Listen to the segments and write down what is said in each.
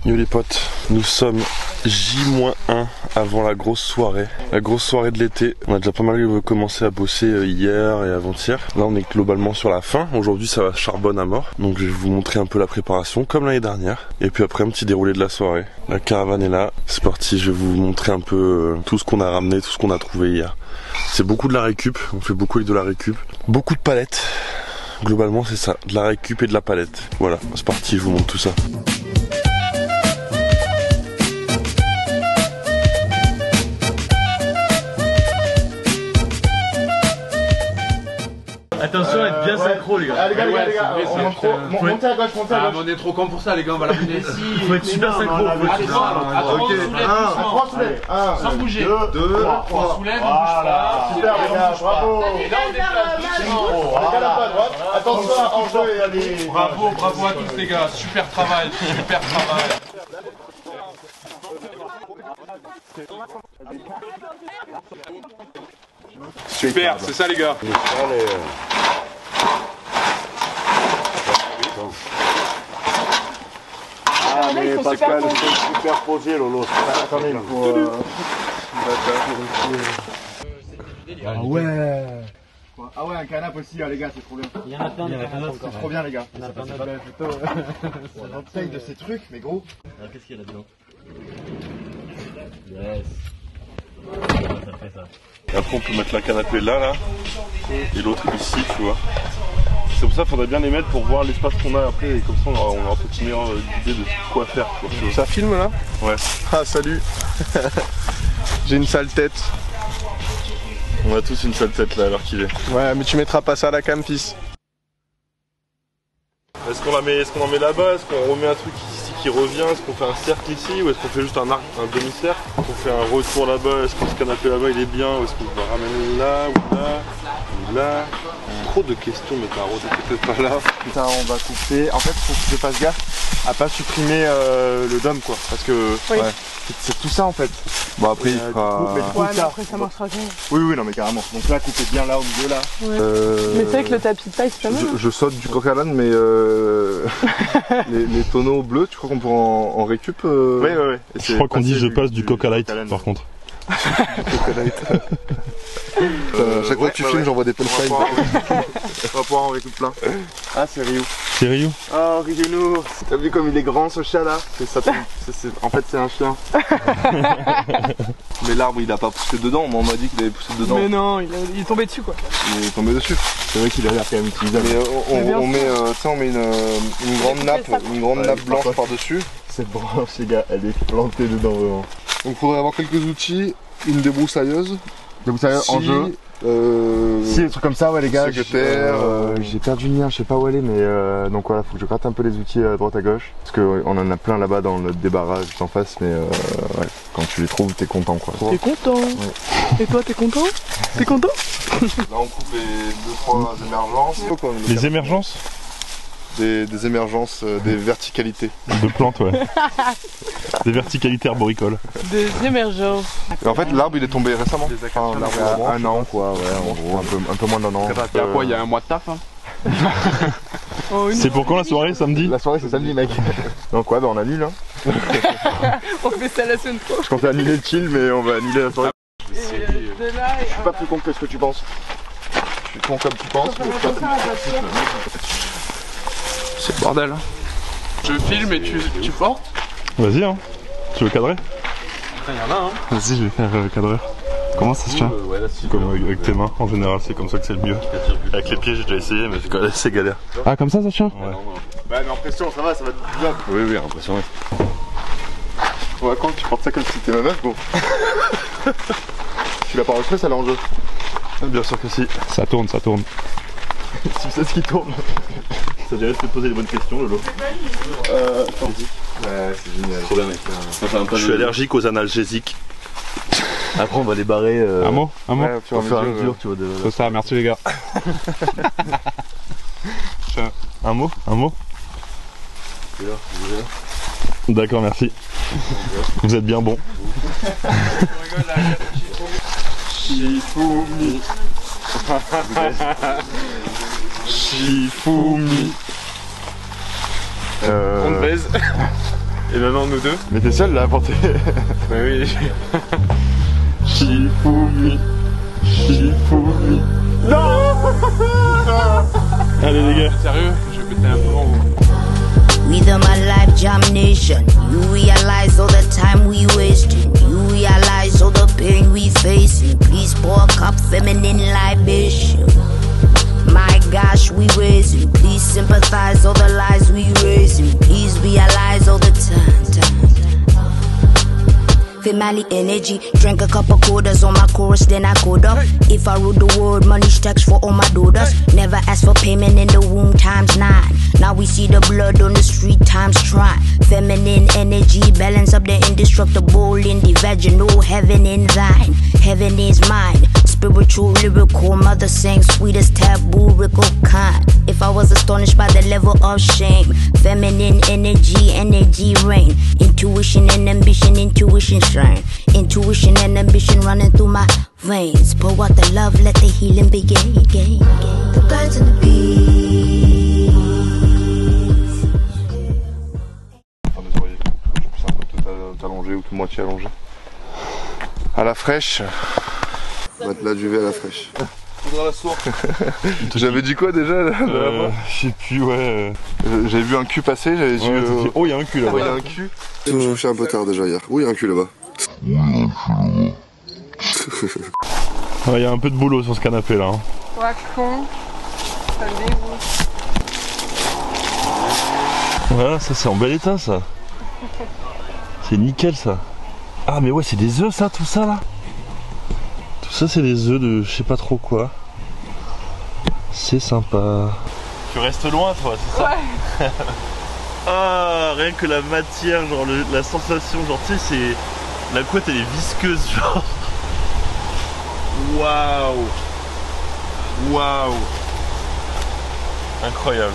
Yo les potes, nous sommes J-1 avant la grosse soirée de l'été. On a déjà pas mal commencé à bosser hier et avant-hier. Là on est globalement sur la fin. Aujourd'hui ça va charbonne à mort. Donc je vais vous montrer un peu la préparation comme l'année dernière. Et puis après un petit déroulé de la soirée. La caravane est là, c'est parti, je vais vous montrer un peu tout ce qu'on a ramené, tout ce qu'on a trouvé hier. C'est beaucoup de la récup, on fait beaucoup avec de la récup. Beaucoup de palettes. Globalement c'est ça, de la récup et de la palette. Voilà, c'est parti, je vous montre tout ça. Attention, être bien synchro les gars. Ah, les gars, montez à gauche, montez à gauche. On est trop con pour ça les gars, on va la finir. Il faut être super synchro. À 3 soulèves. Sans bouger. 2, 3 soulèves, on bouge pas. Super les gars, bravo. Et là on déplace doucement. Regarde un peu à droite. Attention en jeu et allez. Bravo à tous les gars, super travail. Super, c'est ça les gars. Ah mais Pascal, c'est super posé Lolo. Attendez, il faut... Ah ouais. Ah ouais, un canapé aussi les gars, c'est trop bien. Il y en a plein, c'est trop bien les gars. C'est l'enseigne de ces trucs, mais gros. Alors qu'est-ce qu'il y a là-dedans? Yes. Ça fait ça. Et après on peut mettre la canapé là et l'autre ici, tu vois. C'est pour ça qu'il faudrait bien les mettre pour voir l'espace qu'on a après et comme ça on aura un peu une meilleure idée de quoi faire. Quoi, tu vois. Ça filme là? Ouais. Ah salut. J'ai une sale tête. On a tous une sale tête là alors qu'il est. Ouais mais tu mettras pas ça à la cam fils. Est-ce qu'on en met là-bas? Est-ce qu'on remet un truc ici qui revient? Est-ce qu'on fait un cercle ici? Ou est-ce qu'on fait juste un arc, un demi-cercle? Est-ce qu'on fait un retour là-bas? Est-ce que ce canapé là-bas il est bien? Ou est-ce qu'on va ramener là ou là ou là? Trop de questions, mais Taro, t'es peut-être pas là. Putain, on va couper. En fait, faut que je fasse gaffe à pas supprimer le dôme quoi. Parce que oui. Ouais, c'est tout ça en fait. Bon après il fera... mais après ça marchera bien. Oui non mais carrément. Donc là, coupez bien là au milieu là. Ouais. Mais c'est vrai que le tapis de paille c'est pas mal. Je saute du coq à l'âne mais les tonneaux bleus, tu crois qu'on pourra en récup Ouais. Je crois qu'on dit je passe du coq à light par contre. Chaque fois que tu filmes j'envoie des punchlines. On va pouvoir en récup plein. Ah c'est Ryu. C'est Ryu. Oh Ryu. T'as vu comme il est grand ce chat là? En fait c'est un chien. Mais l'arbre il a pas poussé dedans, on m'a dit qu'il avait poussé dedans. Mais non, il est tombé dessus quoi. Il est tombé dessus. C'est vrai qu'il a l'air quand même utilisable. Mais on met une grande nappe blanche par dessus. Cette branche les gars, elle est plantée dedans vraiment. Donc il faudrait avoir quelques outils, une débroussailleuse. Débroussailleuse en jeu. Si des trucs comme ça ouais les gars, j'ai perdu le mien, je sais pas où aller mais donc voilà, faut que je gratte un peu les outils à droite à gauche parce qu'on en a plein là-bas dans le débarras juste en face mais ouais, quand tu les trouves t'es content quoi. T'es content ouais. Et toi t'es content? T'es content? Là on coupe les 2-3 émergences. Les émergences? Des émergences, des verticalités. De plantes ouais. Des verticalités arboricoles. Des émergences. Et en fait l'arbre il est tombé récemment. Enfin, l'arbre un an quoi, ouais en gros, un peu moins d'un an. Il y a quoi? Il y a un mois de taf hein? Oh, c'est pour quand la soirée? Samedi? La soirée c'est samedi mec. Donc ouais bah on annule hein. On fait ça la semaine prochaine. Je comptais annuler le chill mais on va annuler la soirée. Je suis pas plus con que ce que tu penses. Je suis con comme tu penses. C'est le bordel. Je filme et tu portes? Vas-y hein. Tu veux cadrer? Il y en a hein. Vas-y, je vais faire cadreur. Comment ça se tient? Ouais, là, comme avec tes mains, en général, c'est comme ça que c'est le mieux. Avec les pieds, j'ai déjà essayé, mais c'est galère. Ah, comme ça tient? Ouais. Bah, mais en pression, ça va être bizarre. Oui, en pression, oui. Ouais, quand tu portes ça comme si t'étais ma meuf, bon. Tu l'as pas enregistré, ça elle est en jeu. Bien sûr que si. Ça tourne. Tu sais ce qui tourne. Ça dirait de te poser les bonnes questions, Lolo. Ouais, c'est génial. trop bien mec. Je suis allergique aux analgésiques. Après on va les barrer. Un mot Ouais, Pour faire un dur, tu vois. C'est ça, merci les gars. Un mot D'accord, merci. Vous êtes bien bon. Shifumi. Shifumi. On te baise. Et maintenant nous deux. Mais t'es seul là à porter. Mais oui. Shifumi. Shifumi. Non. Allez les gars. Sérieux, je vais péter un peu en haut. We the my life damnation. You realize all the time we wasting. You realize all the pain we facing. Please pour a cup feminine libation. My gosh, we raising. Please sympathize all the lies we raising. Please realize all the time. Family energy, drank a couple quarters on my chorus, then I code up. If I rule the world, money stacks for all my daughters. Never asked for payment in the womb ×9. Now we see the blood on the street ×try. Feminine energy, balance up the indestructible in the vaginal. Heaven in thine, heaven is mine. Spiritual, lyrical, mother sang sweetest taboo, rickle kind. If I was astonished by the level of shame, feminine energy, energy reign. Intuition and ambition, intuition shine. Intuition and ambition running through my veins. Pour out the love, let the healing begin. The birds and the bees. Enfin, des oreillers, c'est un peu tout allongé ou tout moitié allongé. À la fraîche. Matelas duvet à la fraîche. Faudra la source. J'avais dit quoi déjà là, Je sais plus, ouais. J'avais vu un cul passer, j'avais dit. Oh, il y a un cul là-bas. Il y a un cul. Je me suis couché un peu tard déjà hier. Oui, il y a un cul là-bas. Il y a un peu de boulot sur ce canapé là. Hein. Toi, con. Ça me dégoûte. Voilà, ça c'est en bel état ça. C'est nickel ça. Ah mais ouais, c'est des œufs ça, tout ça là. Tout ça c'est des œufs de je sais pas trop quoi. C'est sympa. Tu restes loin toi, c'est ça? Ouais. Ah, rien que la matière, genre la sensation, genre tu sais c'est... La couette elle est visqueuse genre. Waouh. Waouh. Incroyable.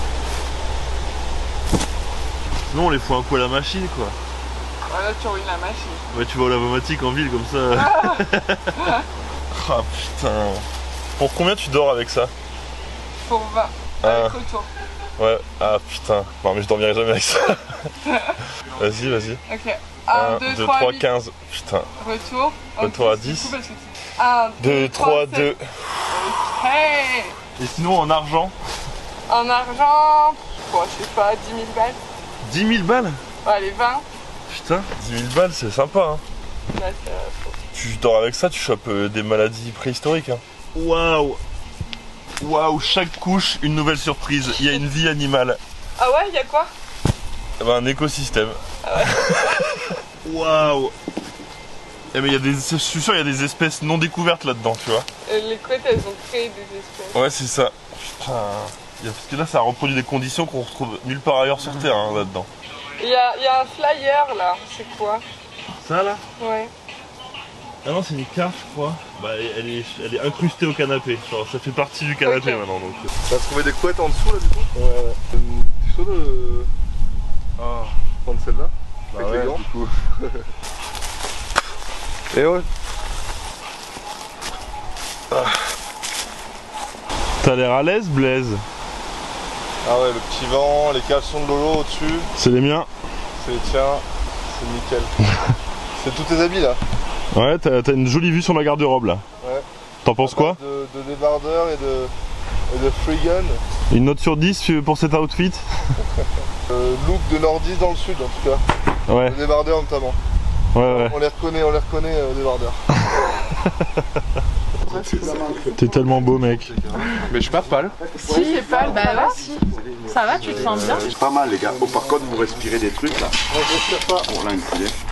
Sinon on les fout un coup à la machine quoi. Voilà, tu ruines la machine. Ouais, tu vas au lavomatique en ville comme ça. Ah putain. Pour combien tu dors avec ça? Pour 20. Avec retour. Ouais, ah putain. Non mais je dormirai jamais avec ça. Vas-y, vas-y. Ok. 1, 2, 3, 15. Putain. Retour. Retour à 10. 1, 2, 3, 2. Ok. Et sinon en argent? En argent, bon, je sais pas, 10 000 balles. 10 000 balles? Ouais, allez, 20. Putain, 10 000 balles c'est sympa hein. Ouais, Tu dors avec ça, tu chopes des maladies préhistoriques hein. Waouh. Waouh, chaque couche une nouvelle surprise. Il y a une vie animale. Ah ouais, il y a quoi? Un écosystème. Ah ouais. Waouh. Eh mais il y a des, je suis sûr il y a des espèces non découvertes là-dedans, tu vois. Les couettes, elles ont créé des espèces. Ouais, c'est ça. Putain. Parce que là, ça reproduit des conditions qu'on retrouve nulle part ailleurs sur Terre hein, là-dedans. Il y a un flyer là, c'est quoi? Ça là? Ouais. Ah non, c'est une carte, je crois. Bah, elle est incrustée au canapé. Genre, ça fait partie du canapé maintenant. Donc. T'as trouvé des couettes en dessous là du coup? Ouais. Tu chaud de. Ah. Prendre celle-là? Bah avec ouais, les gants du coup. Et ouais. T'as l'air à l'aise, Blaise? Ah ouais, le petit vent, les caleçons de Lolo au-dessus. C'est les miens. C'est les tiens. C'est nickel. C'est tous tes habits là? Ouais, t'as une jolie vue sur ma garde-robe là. Ouais. T'en penses quoi? De débardeur et de free gun. Une note sur 10 pour cet outfit? Look de nordiste dans le sud en tout cas. Ouais. Le débardeur notamment. Ouais. On les reconnaît débardeurs. T'es tellement beau mec. Mais je suis pas pâle. Si, j'ai pas le bah si. Ça va, tu te sens bien? C'est pas mal les gars. Oh, par contre vous respirez des trucs là. Bon là un filet.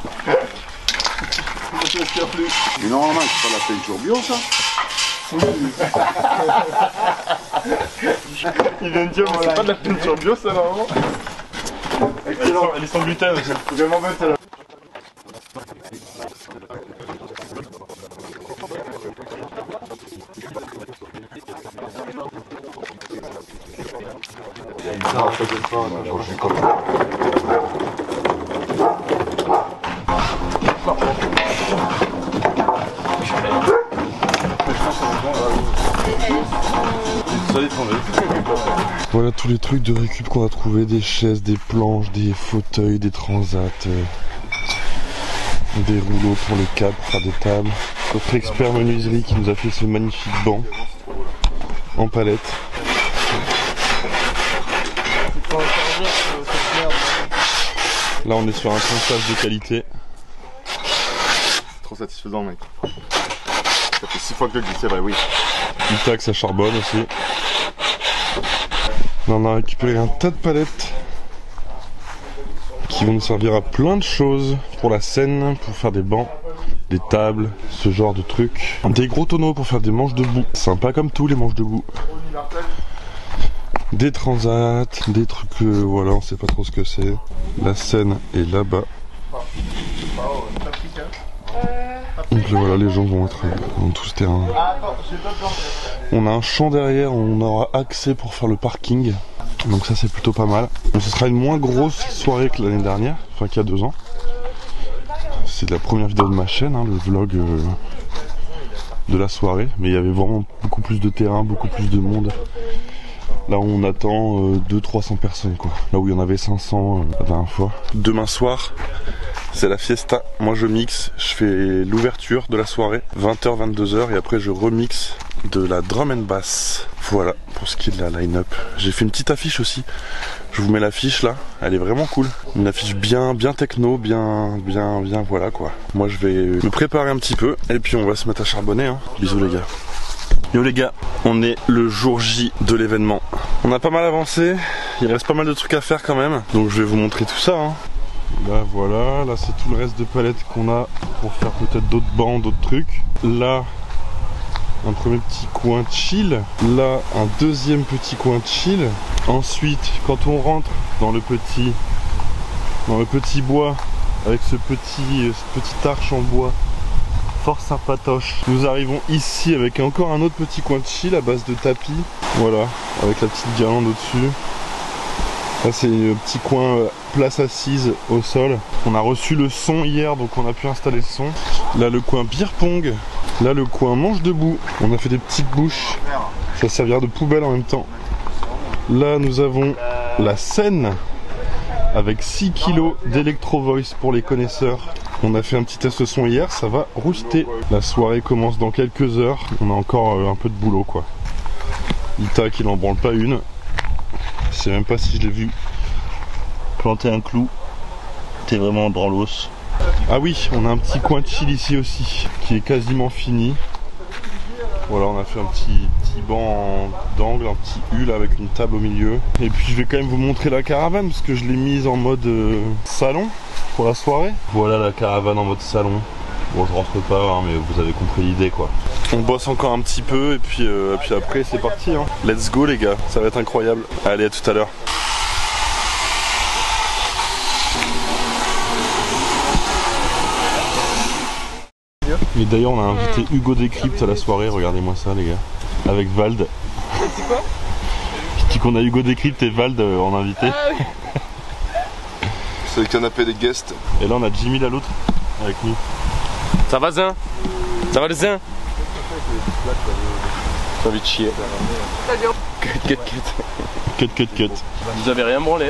Mais normalement c'est pas la peinture bio ça. Il vient de dire c'est pas de la peinture bio ça normalement. Elle est sans gluten aussi. Vraiment belle celle-là. Ça est tombé. Voilà tous les trucs de récup qu'on a trouvé, des chaises, des planches, des fauteuils, des transats, des rouleaux pour les câbles, pour faire des tables. Notre expert menuiserie qui nous a fait ce magnifique banc en palette. Là on est sur un ponçage de qualité. C'est trop satisfaisant mec. Ça fait 6 fois que je le dis, c'est vrai, oui. Du tac, ça charbonne aussi. Là, on a récupéré un tas de palettes qui vont nous servir à plein de choses pour la scène, pour faire des bancs, des tables, ce genre de trucs. Des gros tonneaux pour faire des manches debout. Sympa comme tout les manches debout. Des transats, des trucs, voilà, on sait pas trop ce que c'est. La scène est là-bas. Donc là, voilà, les gens vont être dans tout ce terrain. On a un champ derrière, on aura accès pour faire le parking. Donc ça c'est plutôt pas mal. Donc, ce sera une moins grosse soirée que l'année dernière, enfin qu'il y a 2 ans. C'est la première vidéo de ma chaîne, hein, le vlog de la soirée. Mais il y avait vraiment beaucoup plus de terrain, beaucoup plus de monde. Là on attend 200-300 personnes quoi. Là où il y en avait 500 la dernière fois. Demain soir, c'est la fiesta. Moi je mixe, je fais l'ouverture de la soirée, 20h, 22h, et après je remixe de la drum and bass. Voilà pour ce qui est de la line-up. J'ai fait une petite affiche aussi. Je vous mets l'affiche là, elle est vraiment cool. Une affiche bien techno, bien voilà quoi. Moi je vais me préparer un petit peu et puis on va se mettre à charbonner hein. Bisous les gars. Yo les gars, on est le jour J de l'événement. On a pas mal avancé, il reste pas mal de trucs à faire quand même. Donc je vais vous montrer tout ça hein. Là voilà, là c'est tout le reste de palettes qu'on a pour faire peut-être d'autres bancs, d'autres trucs. Là, un premier petit coin chill. Là, un deuxième petit coin chill. Ensuite, quand on rentre dans le petit bois, avec cette petite arche en bois, fort sympatoche. Nous arrivons ici avec encore un autre petit coin de chill à base de tapis. Voilà, avec la petite guirlande au-dessus. Là c'est un petit coin place assise au sol. On a reçu le son hier donc on a pu installer le son. Là le coin beer pong. Là le coin manche debout. On a fait des petites bouches. Ça servira de poubelle en même temps. Là nous avons la scène avec 6 kg d'Electro Voice pour les connaisseurs. On a fait un petit test son hier, ça va rouster. La soirée commence dans quelques heures. On a encore un peu de boulot quoi. Ita qui n'en branle pas une. Je sais même pas si je l'ai vu planter un clou. T'es vraiment dans l'os. Ah oui, on a un petit coin de chill ici aussi qui est quasiment fini. Voilà, on a fait un petit banc d'angle, un petit hule avec une table au milieu. Et puis je vais quand même vous montrer la caravane parce que je l'ai mise en mode salon pour la soirée. Voilà la caravane en mode salon. Bon, je rentre pas, hein, mais vous avez compris l'idée quoi. On bosse encore un petit peu et puis après c'est parti. Hein. Let's go les gars, ça va être incroyable. Allez, à tout à l'heure. Et d'ailleurs on a invité Hugo Décrypte à la soirée, regardez-moi ça les gars. Avec Vald. C'est quoi? Je dis qu'on a Hugo Décrypte et Vald en invité. Ah oui. C'est le canapé des guests. Et là on a Jimmy la l'autre avec nous. Ça va Zin? Ça va le Zin? J'ai envie de chier. Cut. Vous avez rien branlé?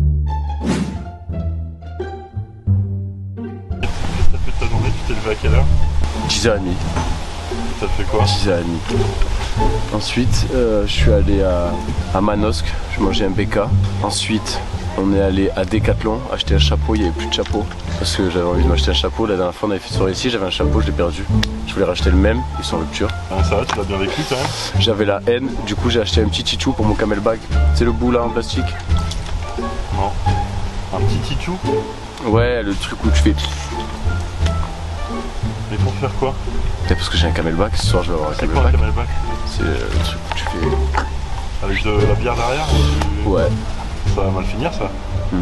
Qu'est-ce que t'as fait de ta journée? Tu t'es levé à quelle heure? 10h30. T'as fait quoi? 10h30. Ensuite, je suis allé à Manosque, je mangeais un BK. Ensuite, on est allé à Decathlon acheter un chapeau, il n'y avait plus de chapeau. Parce que j'avais envie de m'acheter un chapeau, la dernière fois on avait fait une soirée ici, j'avais un chapeau, je l'ai perdu. Je voulais racheter le même, ils sont en rupture. Ah, ça va, tu l'as bien vécu quand même? J'avais la haine, du coup j'ai acheté un petit tichou pour mon camelback. C'est le bout là en plastique? Non. Un petit tichou? Ouais, le truc où tu fais... Mais pour faire quoi? Peut-être parce que j'ai un camelback, ce soir je vais avoir un C'est quoi un camelback. camelback? C'est le truc où tu fais... Avec de la bière derrière? Ouais. Ça va mal finir ça.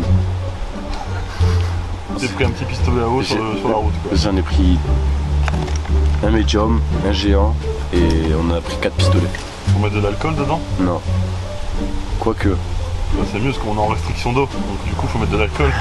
J'ai pris un petit pistolet à eau sur la route quoi. J'en ai pris un médium, un géant et on a pris 4 pistolets. Faut mettre de l'alcool dedans? Non. Quoique. Bah, c'est mieux parce qu'on est en restriction d'eau, donc du coup faut mettre de l'alcool.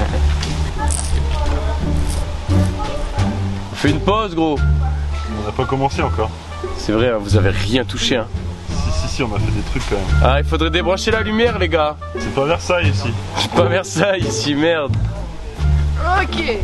On fait une pause gros. On n'a pas commencé encore. C'est vrai, hein, vous avez rien touché hein. si, on a fait des trucs quand même. Ah, il faudrait débrancher la lumière, les gars. C'est pas Versailles ici. C'est pas Versailles ici, merde. Ok.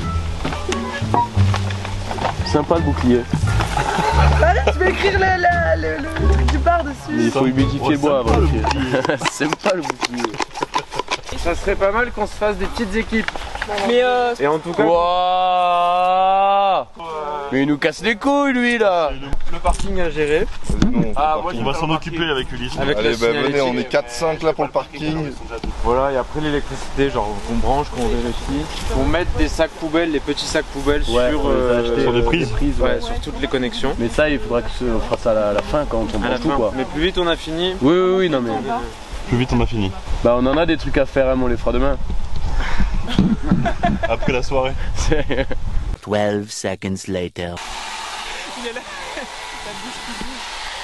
Sympa le bouclier. Allez, tu vas écrire le truc du bar dessus. Il faut humidifier le bois avant. C'est pas le bouclier. Ça serait pas mal qu'on se fasse des petites équipes. Mais Et en tout cas... Wouah. Mais il nous casse les couilles lui là. Le parking à gérer. On va s'en occuper avec Ulysse. Allez, bah venez, on est 4-5 là pour le parking. Voilà, et après l'électricité, genre qu'on branche, qu'on vérifie. Faut mettre des sacs poubelles, les petits sacs poubelles sur les prises. Ouais, sur toutes les connexions. Mais ça, il faudra que on fera ça à la fin quand on branche tout quoi. Mais plus vite on a fini. Oui, non mais. Plus vite on a fini. Bah on en a des trucs à faire, hein, mais on les fera demain. Après la soirée. 12 seconds later. il est là. La bouche qui bouge.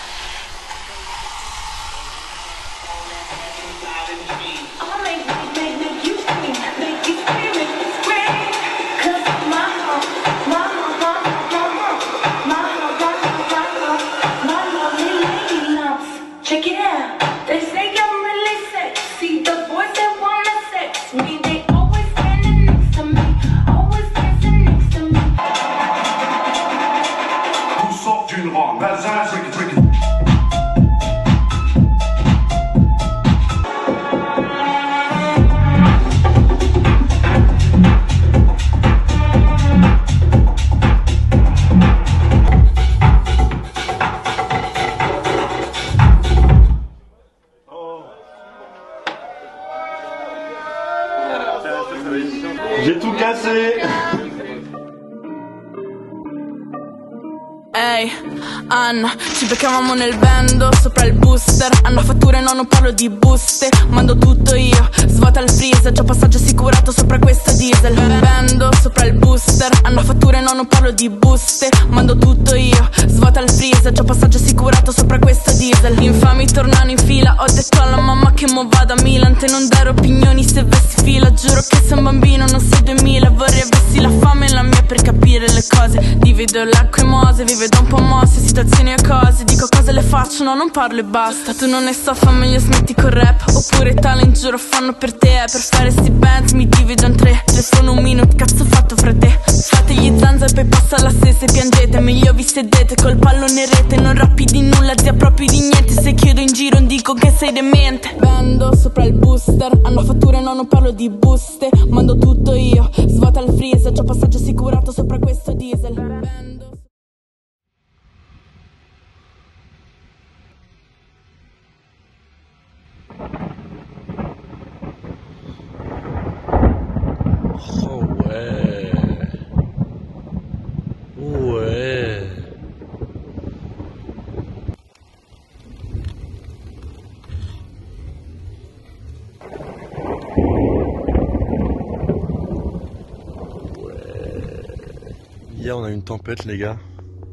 Check it out. They say I'm really sexy. The boys that wanna sex me, they always standing next to me, always dancing next to me. Tout sort d'une ronde, bazin, tricky. J'ai tout cassé. Ehi, Anna, ci beccavamo nel bando sopra il booster. Hanno fatture, no, non parlo di buste. Mando tutto io, svuota il freezer. Già passaggio assicurato sopra questa diesel. Bando sopra il booster. Hanno fatture, no, non parlo di buste. Mando tutto io, svuota il freezer. Già passaggio assicurato sopra questa diesel. Gli infami tornano in fila. Ho detto alla mamma che mo vado a Milan. Te non dare opinioni se vesti fila. Giuro che sei un bambino, non sei 2000. Vorrei avessi la fame e la mia per capire le cose. Divido l'acqua e mose, vive da un po' mosse, situazioni e cose. Dico cose le faccio, no, non parlo e basta. Tu non ne so, fa meglio smetti col rap. Oppure talent, giuro, fanno per te. Per fare sti bands mi divido in tre. Telefono un minuto, cazzo fatto fra te. Fate gli zanza e poi passa la stessa e piangete. Meglio vi sedete col pallone rete. Non rappi di nulla, zia proprio di niente. Se chiedo in giro non dico che sei demente. Vendo sopra il booster. Hanno fatture, no, non parlo di buste. Mando tutto io, svuota il freezer. Già passaggio assicurato sopra questo diesel. Vendo. Oh ouais. Ouais. Hier on a eu une tempête les gars.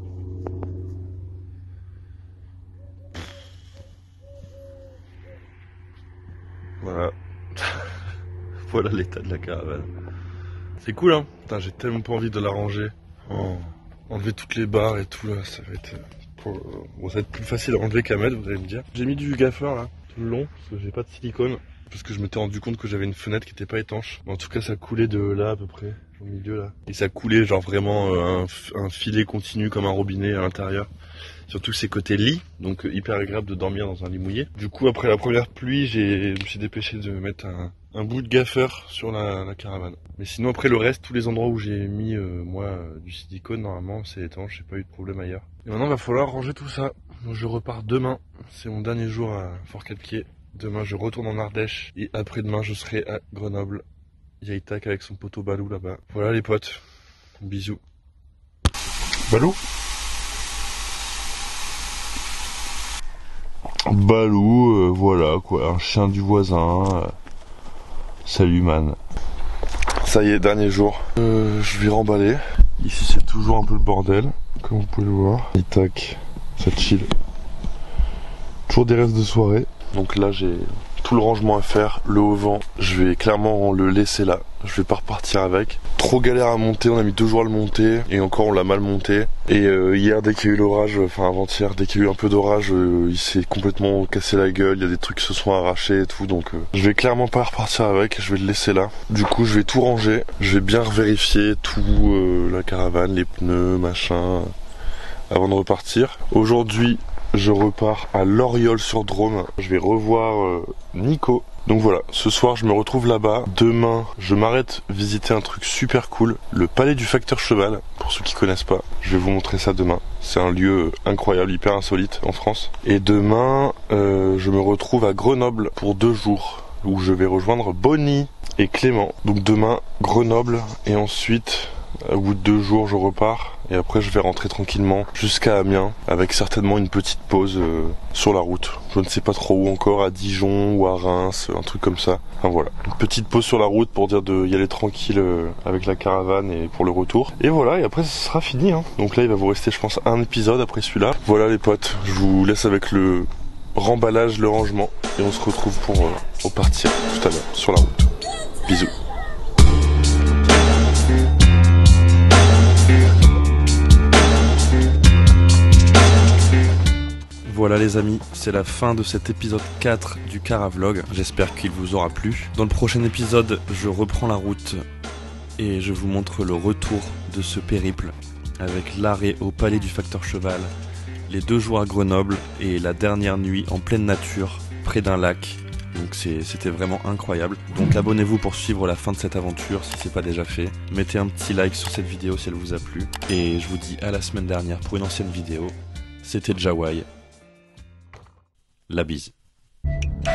Voilà. Voilà l'état de la caravane. C'est cool hein. Putain, j'ai tellement pas envie de la ranger. Oh. Enlever toutes les barres et tout là, ça va être... Bon, ça va être plus facile à enlever qu'à mettre, vous allez me dire. J'ai mis du gaffeur là, tout le long, parce que j'ai pas de silicone. Parce que je m'étais rendu compte que j'avais une fenêtre qui était pas étanche. En tout cas ça coulait de là à peu près, au milieu là. Et ça coulait genre vraiment un filet continu comme un robinet à l'intérieur. Surtout que c'est côté lit, donc hyper agréable de dormir dans un lit mouillé. Du coup après la première pluie, je me suis dépêché de mettre un bout de gaffeur sur la caravane. Mais sinon après le reste, tous les endroits où j'ai mis moi du silicone, normalement c'est étanche, j'ai pas eu de problème ailleurs. Et maintenant il va falloir ranger tout ça. Donc, je repars demain, c'est mon dernier jour à Fort-Calquier. Demain je retourne en Ardèche et après-demain je serai à Grenoble. Yaïtak avec son poteau Balou là-bas. Voilà les potes, bisous. Balou Balou, voilà quoi, un chien du voisin. Salut man. Ça y est, dernier jour. Je vais remballer. Ici c'est toujours un peu le bordel, comme vous pouvez le voir. Et tac, ça chill. Toujours des restes de soirée. Donc là j'ai tout le rangement à faire, le haut-vent, je vais clairement le laisser là, je vais pas repartir avec. Trop galère à monter, on a mis 2 jours à le monter et encore on l'a mal monté. Et hier dès qu'il y a eu l'orage, enfin avant-hier, dès qu'il y a eu un peu d'orage, il s'est complètement cassé la gueule, il y a des trucs qui se sont arrachés et tout, donc je vais clairement pas repartir avec, je vais le laisser là. Du coup je vais tout ranger, je vais bien vérifier tout, la caravane, les pneus, machin, avant de repartir. Aujourd'hui je repars à Loriol-sur-Drôme, je vais revoir Nico. Donc voilà, ce soir je me retrouve là-bas. Demain, je m'arrête visiter un truc super cool, le palais du facteur cheval, pour ceux qui connaissent pas. Je vais vous montrer ça demain. C'est un lieu incroyable, hyper insolite en France. Et demain, je me retrouve à Grenoble pour 2 jours, où je vais rejoindre Bonnie et Clément. Donc demain, Grenoble, et ensuite, au bout de 2 jours, je repars. Et après je vais rentrer tranquillement jusqu'à Amiens avec certainement une petite pause sur la route. Je ne sais pas trop où encore, à Dijon ou à Reims, un truc comme ça. Enfin voilà, une petite pause sur la route pour dire d'y aller tranquille avec la caravane et pour le retour. Et voilà, et après ça sera fini. Donc là il va vous rester je pense un épisode après celui-là. Voilà les potes, je vous laisse avec le remballage, le rangement. Et on se retrouve pour repartir tout à l'heure sur la route. Bisous. Voilà les amis, c'est la fin de cet épisode 4 du Caravlog, j'espère qu'il vous aura plu. Dans le prochain épisode, je reprends la route et je vous montre le retour de ce périple avec l'arrêt au palais du facteur cheval, les 2 jours à Grenoble et la dernière nuit en pleine nature, près d'un lac. Donc c'était vraiment incroyable. Donc abonnez-vous pour suivre la fin de cette aventure si c'est pas déjà fait. Mettez un petit like sur cette vidéo si elle vous a plu. Et je vous dis à la semaine dernière pour une ancienne vidéo. C'était Jawai. La bise.